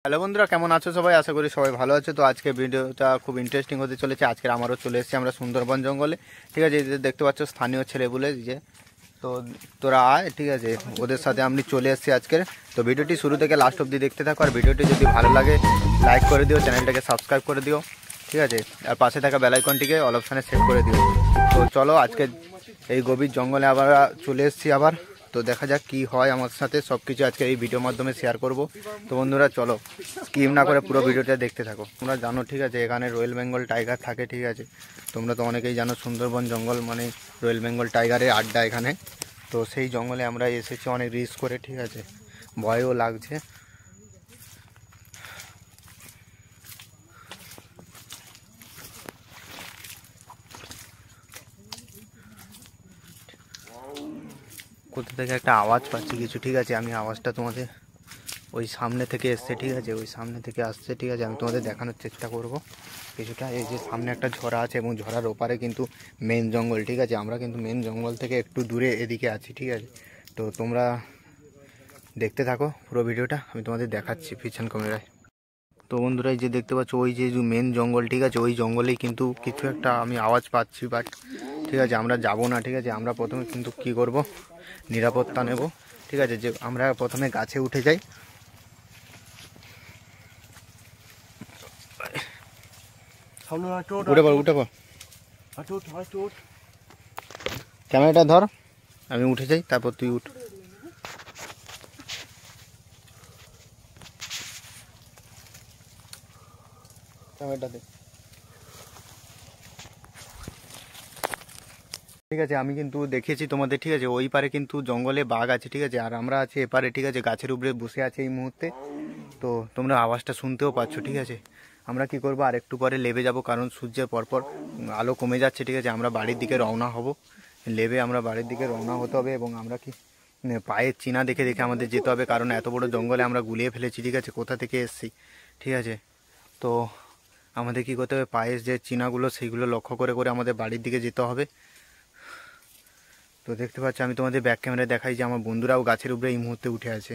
Hello বন্ধুরা, কেমন আছো সবাই? আশা করি সবাই ভালো আছে। তো আজকে ভিডিওটা খুব ইন্টারেস্টিং হতে চলেছে। আজকে আমারও চলে এসেছি আমরা সুন্দরবন জঙ্গলে। ঠিক আছে, এই যে দেখতে পাচ্ছ স্থানীয় ছেলে বলে যে, তো তোরা আয়, ঠিক আছে, ওদের সাথে আমি চলে এসেছি আজকের। তো ভিডিওটি শুরু থেকে লাস্ট অবধি দেখতে থাকো, আর ভিডিওটি যদি ভালো লাগে লাইক করে দিও, চ্যানেলটাকে সাবস্ক্রাইব করে দিও, ঠিক আছে, আর পাশে থাকা বেল আইকনটিকে অল অপশানে সেট করে দিও। তো চলো, আজকে এই গভীর জঙ্গলে আবার চলে এসেছি আবার। তো দেখা যাক কি হয় আমার সাথে, সব কিছু আজকে এই ভিডিওর মাধ্যমে শেয়ার করব। তো বন্ধুরা চলো, স্কিপ না করে পুরো ভিডিওটা দেখতে থাকো। তোমরা জানো, ঠিক আছে, এখানে রয়্যাল বেঙ্গল টাইগার থাকে, ঠিক আছে। তোমরা তো অনেকেই জানো সুন্দরবন জঙ্গল মানে রয়্যাল বেঙ্গল টাইগারের আড্ডা এখানে। তো সেই জঙ্গলে আমরা এসেছি অনেক রিস্ক করে, ঠিক আছে, ভয়ও লাগছে। কোথা থেকে একটা আওয়াজ পাচ্ছি কিছু, ঠিক আছে, আমি আওয়াজটা তোমাদের ওই সামনে থেকে এসছে, ঠিক আছে, ওই সামনে থেকে আসছে, ঠিক আছে, আমি তোমাদের দেখানোর চেষ্টা করব কিছুটা। এই যে সামনে একটা ঝরা আছে এবং ঝরার ওপারে কিন্তু মেন জঙ্গল, ঠিক আছে। আমরা কিন্তু মেন জঙ্গল থেকে একটু দূরে এদিকে আছি, ঠিক আছে। তো তোমরা দেখতে থাকো পুরো ভিডিওটা, আমি তোমাদের দেখাচ্ছি পিছন ক্যামেরায়। তো বন্ধুরা, এই যে দেখতে পাচ্ছ ওই যে মেন জঙ্গল, ঠিক আছে, ওই জঙ্গলেই কিন্তু কিছু একটা আমি আওয়াজ পাচ্ছি, বাট ঠিক আছে আমরা যাব না, ঠিক আছে। আমরা প্রথমে কিন্তু কি করব, নিরাপত্তা নেব, ঠিক আছে, যে আমরা প্রথমে গাছে উঠে যাই। উঠে পড়, উঠে পড়, ক্যামেরাটা ধর, আমি উঠে যাই, তারপর তুই উঠ। ক্যামেরাটা দে, ঠিক আছে। আমি কিন্তু দেখিয়েছি তোমাদের, ঠিক আছে, ওই পারে কিন্তু জঙ্গলে বাঘ আছে, ঠিক আছে, আর আমরা আছি এপারে, ঠিক আছে, গাছের উপরে বসে আছে এই মুহূর্তে। তো তোমরা আওয়াজটা শুনতেও পাচ্ছ, ঠিক আছে। আমরা কি করব, আর একটু পরে লেবে যাব, কারণ সূর্যের পরপর আলো কমে যাচ্ছে, ঠিক আছে। আমরা বাড়ির দিকে রওনা হব, লেবে আমরা বাড়ির দিকে রওনা হতে হবে। এবং আমরা কি পায়ের চিহ্ন দেখে দেখে আমাদের যেতে হবে, কারণ এত বড় জঙ্গলে আমরা গুলিয়ে ফেলেছি, ঠিক আছে, কোথা থেকে এসেছি, ঠিক আছে। তো আমাদের কি করতে হবে, পায়ের যে চিহ্নগুলো সেইগুলো লক্ষ্য করে করে আমাদের বাড়ির দিকে যেতে হবে। তো দেখতে পাচ্ছি, আমি তোমাদের ব্যাক ক্যামেরায় দেখাই যে আমার বন্ধুরাও গাছের উপরে এই মুহূর্তে উঠে আছে।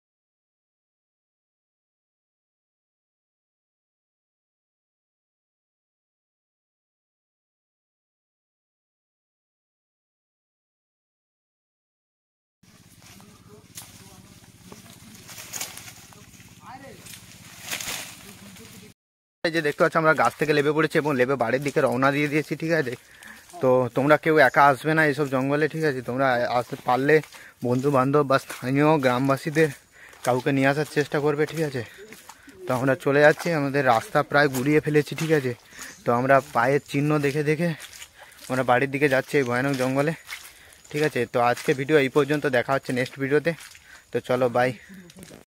এই যে দেখতে পাচ্ছ আমরা গাছ থেকে লেবে পড়েছি এবং লেবে বাড়ির দিকে রওনা দিয়ে দিয়েছি, ঠিক আছে। তো তোমরা কেউ একা আসবে না এইসব জঙ্গলে, ঠিক আছে। তোমরা আসতে পারলে বন্ধু বান্ধব বা স্থানীয় গ্রামবাসীদের কাউকে নিয়ে আসার চেষ্টা করবে, ঠিক আছে। তো আমরা চলে যাচ্ছি, আমাদের রাস্তা প্রায় গুলিয়ে ফেলেছি, ঠিক আছে। তো আমরা পায়ের চিহ্ন দেখে দেখে আমরা বাড়ির দিকে যাচ্ছি এই ভয়ানক জঙ্গলে, ঠিক আছে। তো আজকে ভিডিও এই পর্যন্ত, দেখা হচ্ছে নেক্সট ভিডিওতে। তো চলো, বাই।